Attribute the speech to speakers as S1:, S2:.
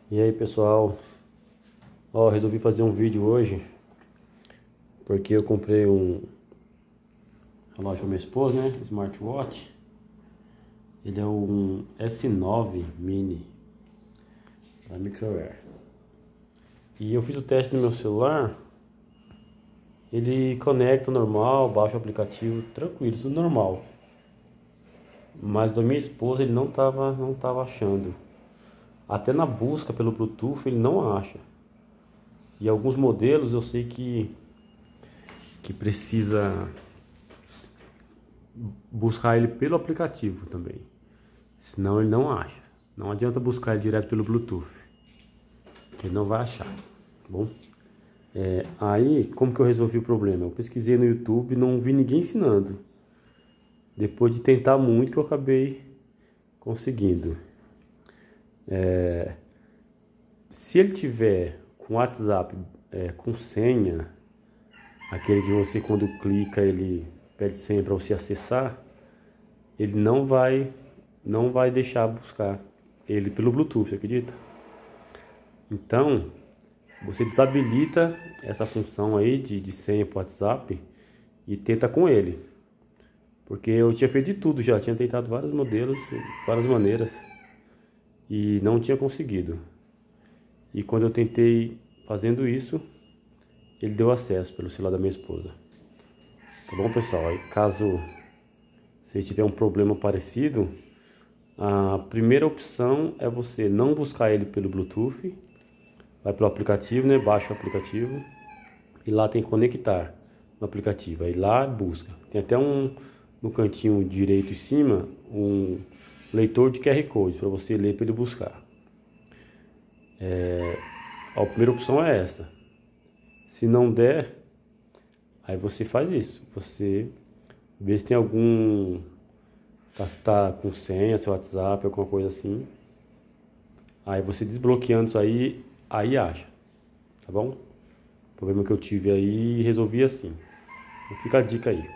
S1: E aí pessoal, resolvi fazer um vídeo hoje porque eu comprei um relógio para minha esposa, né? Smartwatch. Ele é um S9 Mini da Microwear. E eu fiz o teste no meu celular. Ele conecta normal, baixa o aplicativo, tranquilo, tudo normal. Mas da minha esposa ele não tava achando. Até na busca pelo Bluetooth ele não acha. E alguns modelos eu sei que precisa buscar ele pelo aplicativo também. Senão ele não acha. Não adianta buscar ele direto pelo Bluetooth, que ele não vai achar, tá bom? Aí, como que eu resolvi o problema? Eu pesquisei no YouTube, não vi ninguém ensinando. Depois de tentar muito, que eu acabei conseguindo. Se ele tiver com WhatsApp, com senha, aquele que você quando clica ele pede senha para você acessar, ele não vai deixar buscar ele pelo Bluetooth, você acredita? Então, você desabilita essa função aí de senha para o WhatsApp e tenta com ele. Porque eu tinha feito de tudo já, tinha tentado vários modelos, várias maneiras e não tinha conseguido. E quando eu tentei fazendo isso, ele deu acesso pelo celular da minha esposa. Tá bom, pessoal? Aí, caso você tiver um problema parecido, a primeira opção é você não buscar ele pelo Bluetooth. Vai pelo aplicativo, né? Baixa o aplicativo e lá tem conectar no aplicativo. Aí lá busca. Tem até no cantinho direito em cima um leitor de QR Code para você ler para ele buscar. A primeira opção é essa. Se não der, aí você faz isso. Você vê se tem algum... Se tá com senha, seu WhatsApp, alguma coisa assim. Aí você desbloqueando isso aí acha. Tá bom? O problema que eu tive aí, resolvi assim. Então fica a dica aí.